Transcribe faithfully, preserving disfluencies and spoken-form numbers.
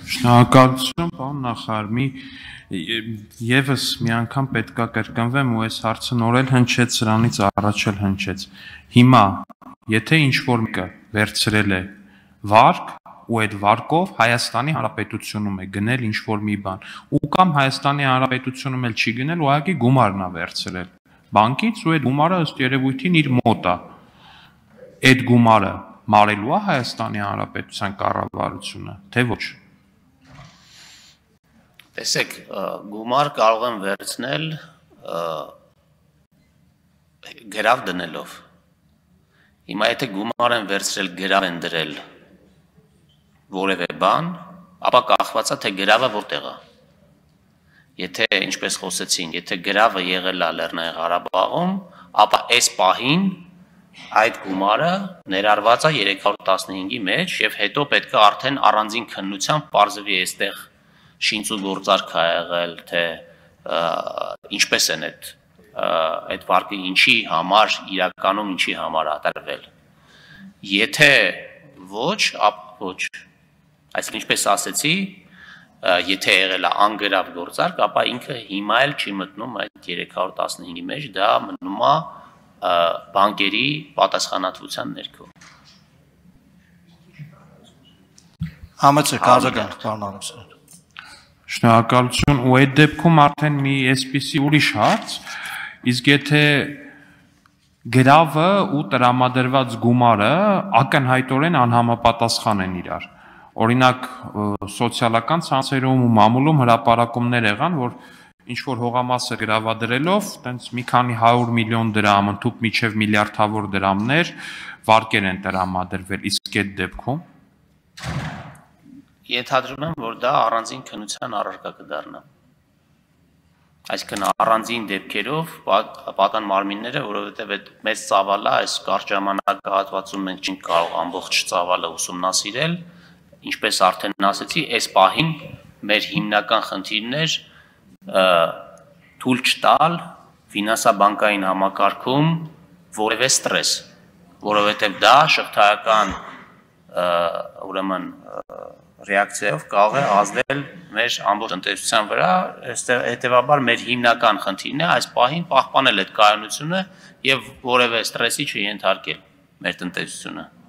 Շնորհակալություն, պարոն նախարար, մի եւս մի անգամ պետք է կրկնվեմ ու այս հարցը նոր էլ հնչեց, սրանից առաջ էլ հնչեց։ Հիմա, եթե ինչ-որ մեկը վերցրել է վարկ ու այդ վարկով Հայաստանի Հանրապետությունում է գնել ինչ-որ մի բան, ու կամ Հայաստանի Հանրապետությունում էլ չի գնել, ուղղակի գումարն է վերցրել բանկից ու այդ գումարը ըստ երևույթին իր մոտ է։ Այդ գումարը մարելու է Հայաստանի Հանրապետության կառավարությունը, թե ոչ։ Տեսեք, գումար կարող են վերցնել գրավ դնելով։ Հիմա եթե գումար են վերցրել, գրավ են դրել որևէ բան, ապա կախված է թե գրավը որտեղ է։ Եթե ինչպես խոսեցին, եթե գրավը եղել է Լեռնային Ղարաբաղում, ապա այս պահին այդ գումարը ներառված է երեք հարյուր տասնհինգի մեջ եւ հետո պետք է արդեն առանձին քննությամբ պարզվի այստեղ շինց ու գործարք է եղել, թե ինչպես են այդ այդ վարկը ինչի համար իրականում ինչի համար ատարվել։ Եթե ոչ, ապա ոչ։ Այսինքն ինչպես ասեցի, եթե եղել է անգրավ գործարք, ապա ինքը հիմա էլ չի մտնում այդ երեք հարյուր տասնհինգի մեջ, դա մնում է բանկերի պատասխանատվության ներքո։ Համեցեք, արձագանք, պարոն Արամսյան։ Շնորհակալություն, ու այդ դեպքում արդեն մի այսպիսի ուրիշ հարց, իսկ եթե գրավը ու տրամադրված գումարը ակնհայտորեն անհամապատասխան են իրար։ Օրինակ սոցիալական ցանցերում ու մամուլում հրապարակումներ եղան, որ ինչ-որ հողամասը գրավադրելով, տենց մի քանի հարյուր միլիոն դրամ, ընդհուպ մինչև միլիարդավոր դրամներ վարկեր են տրամադրվել, իսկ այդ դեպքում Ենթադրում եմ, որ դա առանձին քննության առարկա կդառնա։ Այսինքն առանձին դեպքերով պատան մարմինները, որովհետև այդ մեծ ծավալը այս կարճ ժամանակահատվածում մենք չենք կարող ամբողջ ծավալը ուսումնասիրել, ինչպես արդեն ասեցի, այս պահին մեր հիմնական խնդիրն էր թույլ չտալ ֆինանսաբանկային համակարգում որևէ ստրես, որովհետև դա շղթայական ուրեմն ռեակցիայով կարող է ազդել մեր ամբողջ տնտեսության վրա, հետևաբար մեր հիմնական խնդիրն է այս պահին պահպանել այդ կայունությունը եւ որևէ ստրեսի չենթարկել մեր տնտեսությունը։